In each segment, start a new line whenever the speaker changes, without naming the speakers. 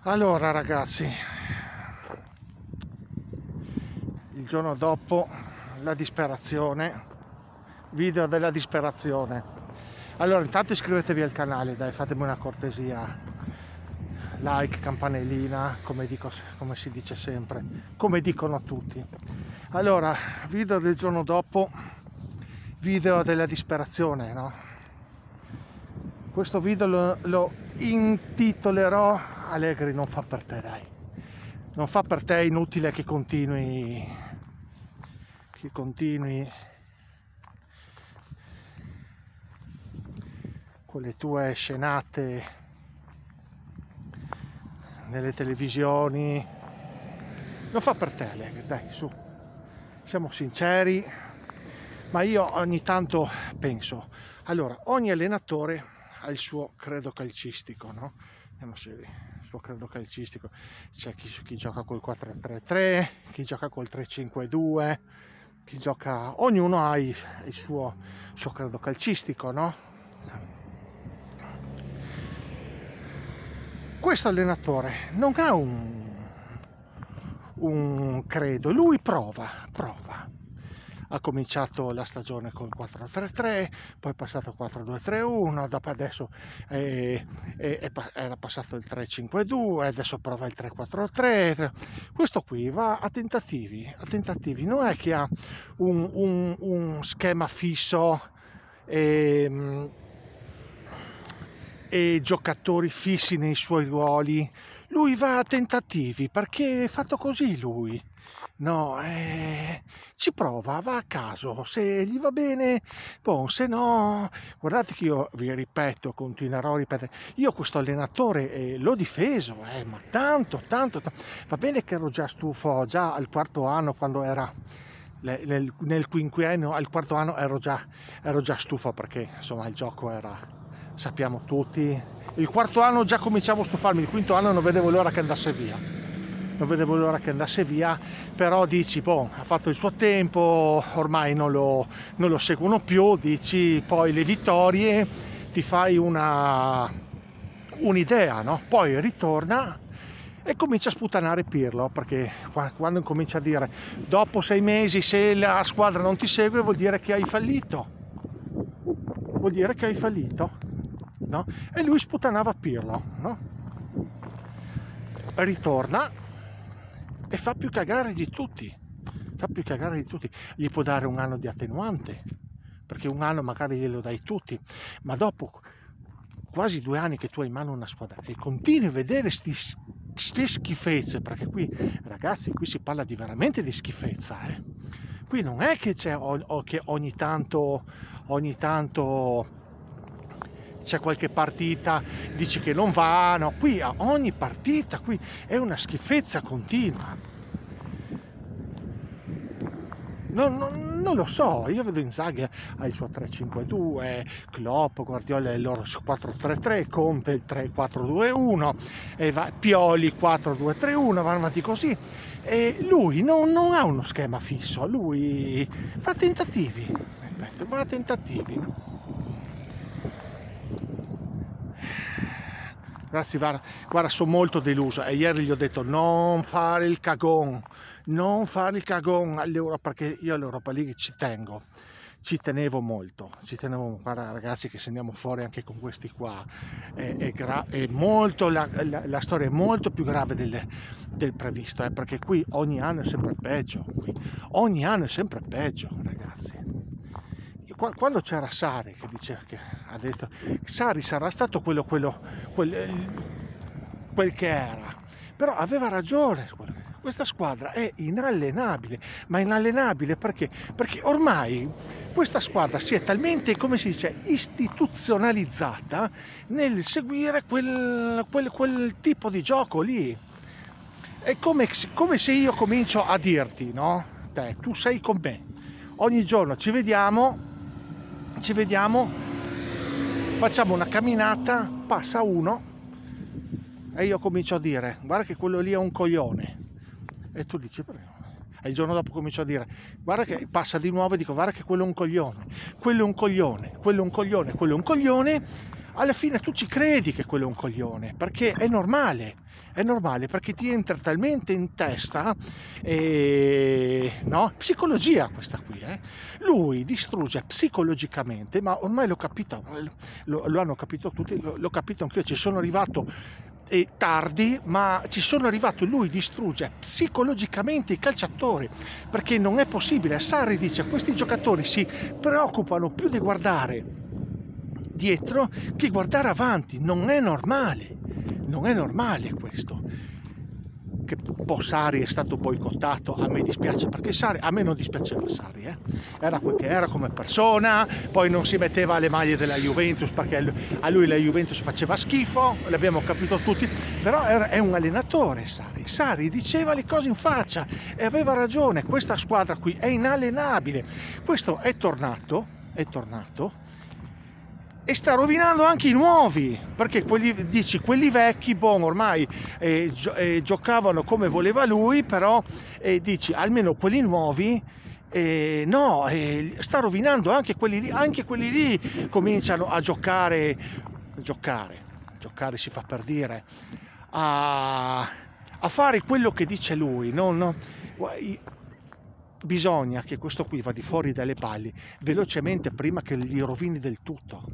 Allora ragazzi, il giorno dopo la disperazione, video della disperazione. Allora intanto iscrivetevi al canale, dai, fatemi una cortesia, like, campanellina, come dico, come si dice sempre, come dicono tutti. Allora, video del giorno dopo, video della disperazione, no? Questo video lo intitolerò Allegri non fa per te, dai. Non fa per te, è inutile che continui con le tue scenate nelle televisioni. Non fa per te, Allegri, dai, su. Siamo sinceri, ma io ogni tanto penso, allora, ogni allenatore ha il suo credo calcistico, no? Il suo credo calcistico. C'è chi gioca col 4-3-3, chi gioca col 3-5-2, chi gioca, ognuno ha il suo credo calcistico, no? Questo allenatore non ha un credo, lui prova. Ha cominciato la stagione col 4-3-3, poi è passato al 4-2-3-1, dopo adesso era passato il 3-5-2, adesso prova il 3-4-3. Questo qui va a tentativi, non è che ha un schema fisso e giocatori fissi nei suoi ruoli. Lui va a tentativi perché è fatto così lui. No, ci prova, va a caso, se gli va bene, bon, se no, guardate che io vi ripeto, continuerò a ripetere, io questo allenatore l'ho difeso, ma tanto, va bene che ero già stufo, già al quarto anno, quando era nel quinquennio, al quarto anno ero già stufo, perché insomma il gioco era, sappiamo tutti, il quarto anno già cominciavo a stufarmi, il quinto anno non vedevo l'ora che andasse via, però dici, boh, ha fatto il suo tempo, ormai non lo seguono più, dici, poi le vittorie ti fai un'idea, no? Poi ritorna e comincia a sputtanare Pirlo, perché quando comincia a dire dopo 6 mesi se la squadra non ti segue vuol dire che hai fallito, no? E lui sputtanava Pirlo, no? Ritorna e fa più cagare di tutti, gli può dare un anno di attenuante, perché un anno magari glielo dai tutti, ma dopo quasi 2 anni che tu hai in mano una squadra e continui a vedere queste schifezze, perché qui ragazzi, qui si parla di veramente di schifezza, qui non è che c'è che ogni tanto c'è qualche partita, dici che non va, no, qui a ogni partita, qui è una schifezza continua. Non lo so, io vedo Inzaghi ha il suo 3-5-2, Klopp, Guardiola il loro 4-3-3, Conte il 3-4-2-1, Pioli 4-2-3-1, vanno avanti così, e lui non ha uno schema fisso, lui fa tentativi, ripeto, va a tentativi. Ragazzi, guarda, sono molto deluso e ieri gli ho detto non fare il cagone all'Europa, perché io all'Europa League ci tenevo molto, guarda ragazzi, che se andiamo fuori anche con questi qua è molto, la storia è molto più grave del previsto, perché qui ogni anno è sempre peggio, ragazzi. Quando c'era Sarri che diceva, che ha detto Sarri sarà stato quel che era, però aveva ragione, questa squadra è inallenabile, ma inallenabile perché ormai questa squadra si è talmente, come si dice, istituzionalizzata nel seguire quel tipo di gioco lì. È come se io comincio a dirti, no? Tu sei con me, ogni giorno ci vediamo, facciamo una camminata, passa uno e io comincio a dire guarda che quello lì è un coglione, e tu dici e il giorno dopo comincio a dire guarda che passa di nuovo e dico guarda che quello è un coglione, alla fine tu ci credi che quello è un coglione, perché è normale, perché ti entra talmente in testa, no? Psicologia questa qui, Lui distrugge psicologicamente, ma ormai l'ho capito, lo hanno capito tutti, l'ho capito anch'io, ci sono arrivato tardi, ma ci sono arrivato. Lui distrugge psicologicamente i calciatori, perché non è possibile. Sarri dice: questi giocatori si preoccupano più di guardare dietro che guardare avanti. Non è normale questo. Che Sarri è stato boicottato, a me dispiace, perché a me non dispiaceva Sarri, era quel che era come persona, poi non si metteva le maglie della Juventus perché a lui la Juventus faceva schifo, l'abbiamo capito tutti, però è un allenatore Sarri diceva le cose in faccia e aveva ragione. Questa squadra qui è inallenabile, questo è tornato e sta rovinando anche i nuovi, perché quelli vecchi, ormai giocavano come voleva lui, però dici almeno quelli nuovi no, sta rovinando anche quelli lì cominciano a giocare si fa per dire, a fare quello che dice lui. Bisogna che questo qui vada fuori dalle palle velocemente prima che li rovini del tutto.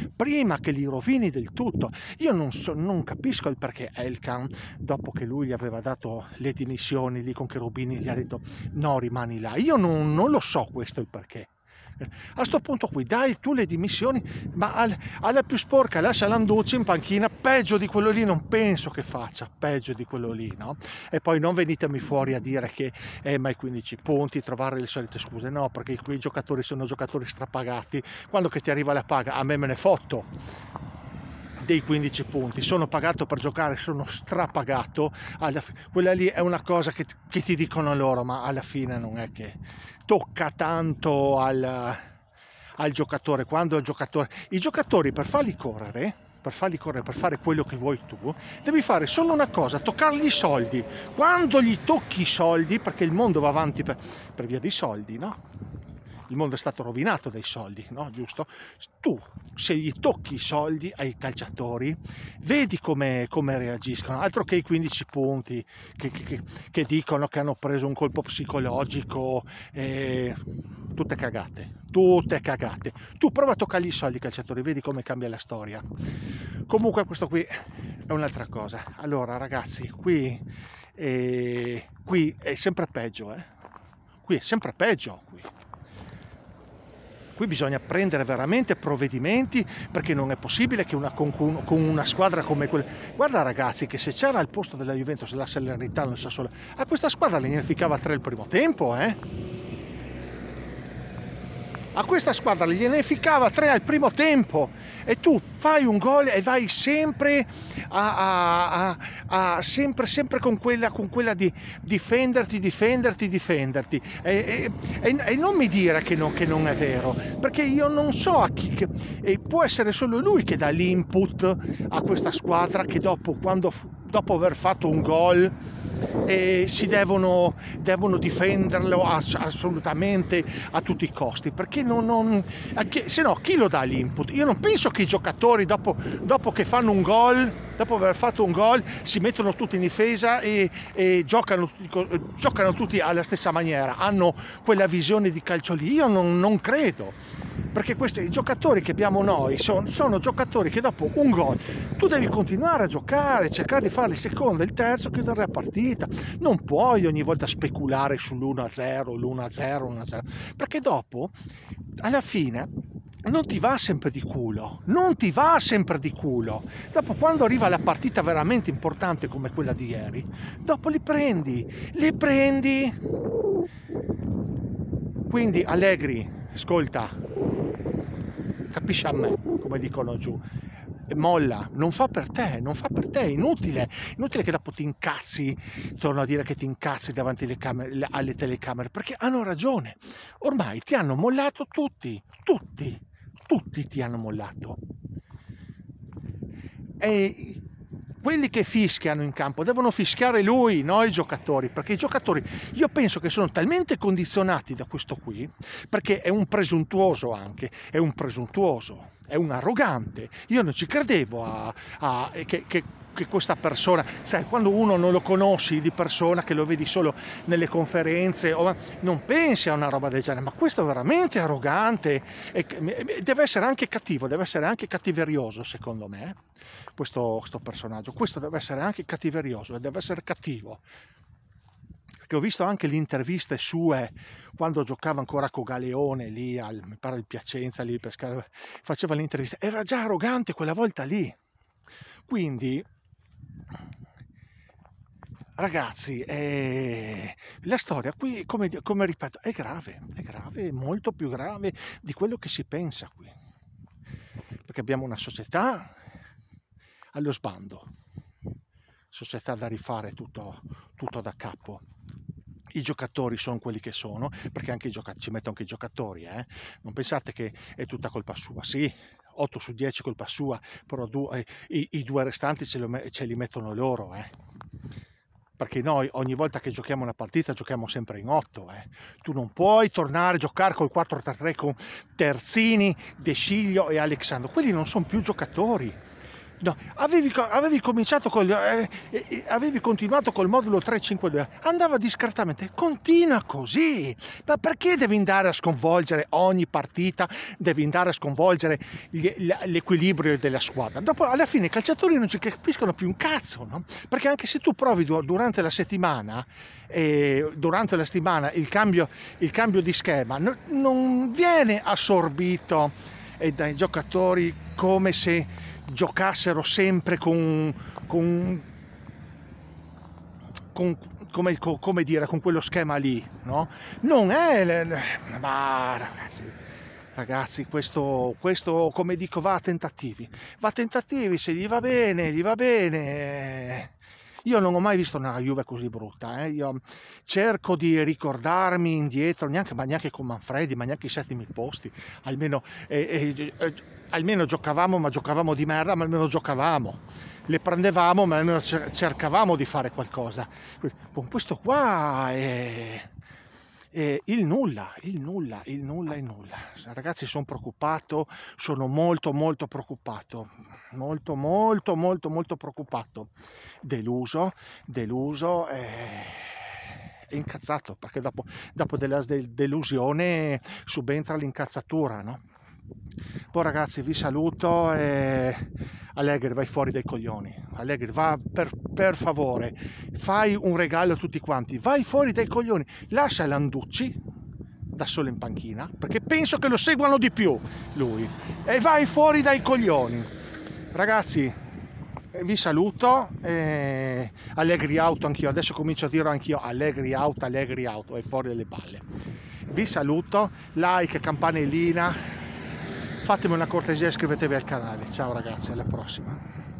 Io non capisco il perché Elkan, dopo che lui gli aveva dato le dimissioni lì con Cherubini, gli ha detto no, rimani là. Io non lo so questo il perché. A sto punto qui dai tu le dimissioni, ma alla più sporca lascia Landucci in panchina. Peggio di quello lì non penso che faccia, peggio di quello lì, no? E poi non venitemi fuori a dire che ma i 15 punti, trovare le solite scuse, no, perché quei giocatori sono giocatori strapagati. Quando che ti arriva la paga, a me ne fotto dei 15 punti, sono pagato per giocare, sono strapagato. Quella lì è una cosa che ti dicono loro, ma alla fine non è che tocca tanto al giocatore. Quando i giocatori per farli correre, per fare quello che vuoi tu, devi fare solo una cosa: toccargli i soldi. Quando gli tocchi i soldi, perché il mondo va avanti per via dei soldi, no? Il mondo è stato rovinato dai soldi, no? Giusto? Tu, se gli tocchi i soldi ai calciatori, vedi come reagiscono. Altro che i 15 punti che dicono che hanno preso un colpo psicologico, tutte cagate. Tu prova a toccargli i soldi ai calciatori, vedi come cambia la storia. Comunque questo qui è un'altra cosa. Allora ragazzi, qui è sempre peggio, Qui è sempre peggio, Qui bisogna prendere veramente provvedimenti, perché non è possibile che con una squadra come quella. Guarda ragazzi, che se c'era al posto della Juventus la Salernitana, non so solo, a questa squadra ne ficava 3 il primo tempo, A questa squadra gliene ficava 3 al primo tempo, e tu fai un gol e vai sempre sempre con quella di difenderti e non mi dire che non è vero, perché io non so a chi e può essere solo lui che dà l'input a questa squadra, che dopo aver fatto un gol si devono difenderlo assolutamente a tutti i costi, perché se no chi lo dà l'input? Io non penso che i giocatori dopo che fanno un gol, dopo aver fatto un gol, si mettono tutti in difesa e giocano tutti alla stessa maniera, hanno quella visione di calcio lì. Io non credo, perché questi giocatori che abbiamo noi sono giocatori che dopo un gol tu devi continuare a giocare, cercare di fare il secondo e il terzo, chiudere la partita. Non puoi ogni volta speculare sull'1-0, l'1-0, perché dopo alla fine non ti va sempre di culo. Dopo, quando arriva la partita veramente importante come quella di ieri, dopo li prendi. Quindi Allegri, ascolta, capisci a me, come dicono giù, molla, non fa per te, è inutile che dopo ti incazzi, torno a dire che ti incazzi davanti alle telecamere, perché hanno ragione. Ormai ti hanno mollato tutti ti hanno mollato, e quelli che fischiano in campo devono fischiare lui, no i giocatori, perché i giocatori io penso che sono talmente condizionati da questo qui, perché è un presuntuoso anche, è un presuntuoso, è un arrogante. Io non ci credevo che questa persona, sai, quando uno non lo conosci di persona, che lo vedi solo nelle conferenze, non pensi a una roba del genere, ma questo è veramente arrogante e deve essere anche cattivo, deve essere anche cattiverioso, secondo me, questo personaggio, questo deve essere anche cattiverioso, deve essere cattivo. Perché ho visto anche le interviste sue quando giocava ancora con Galeone lì mi pare il Piacenza, lì pescare, faceva l'intervista, era già arrogante quella volta lì. Quindi ragazzi, la storia qui, come ripeto, è grave, molto più grave di quello che si pensa qui, perché abbiamo una società allo sbando, società da rifare tutto da capo. I giocatori sono quelli che sono, perché anche ci metto anche i giocatori, non pensate che è tutta colpa sua. Sì, 8 su 10 colpa sua, però i 2 restanti ce li mettono loro, perché noi ogni volta che giochiamo una partita giochiamo sempre in 8, tu non puoi tornare a giocare col 4-3-3 con Terzini, De Sciglio e Alexandro, quelli non sono più giocatori. No, avevi cominciato avevi continuato col modulo 3-5-2, andava discretamente, continua così, ma perché devi andare a sconvolgere ogni partita, devi andare a sconvolgere l'equilibrio della squadra? Dopo alla fine i calciatori non ci capiscono più un cazzo, no? Perché anche se tu provi durante la settimana il cambio di schema non viene assorbito dai giocatori come se giocassero sempre con quello schema lì, no? Non è, ma ragazzi, questo come dico va a tentativi, se gli va bene. Io non ho mai visto una Juve così brutta, io cerco di ricordarmi indietro, neanche con Manfredi, ma neanche i settimi posti, almeno giocavamo, ma giocavamo di merda, ma almeno giocavamo, le prendevamo, ma almeno cercavamo di fare qualcosa. Con questo qua è il nulla. Ragazzi, sono preoccupato, sono molto preoccupato, molto preoccupato, deluso e incazzato, perché dopo della delusione subentra l'incazzatura, no? Poi ragazzi, vi saluto e Allegri, vai fuori dai coglioni. Allegri, va per favore, fai un regalo a tutti quanti, vai fuori dai coglioni, lascia Landucci da solo in panchina, perché penso che lo seguano di più lui, e vai fuori dai coglioni. Ragazzi, vi saluto, Allegri out anch'io, adesso comincio a dire anch'io Allegri out, è fuori dalle balle. Vi saluto, like, campanellina, fatemi una cortesia e iscrivetevi al canale. Ciao ragazzi, alla prossima.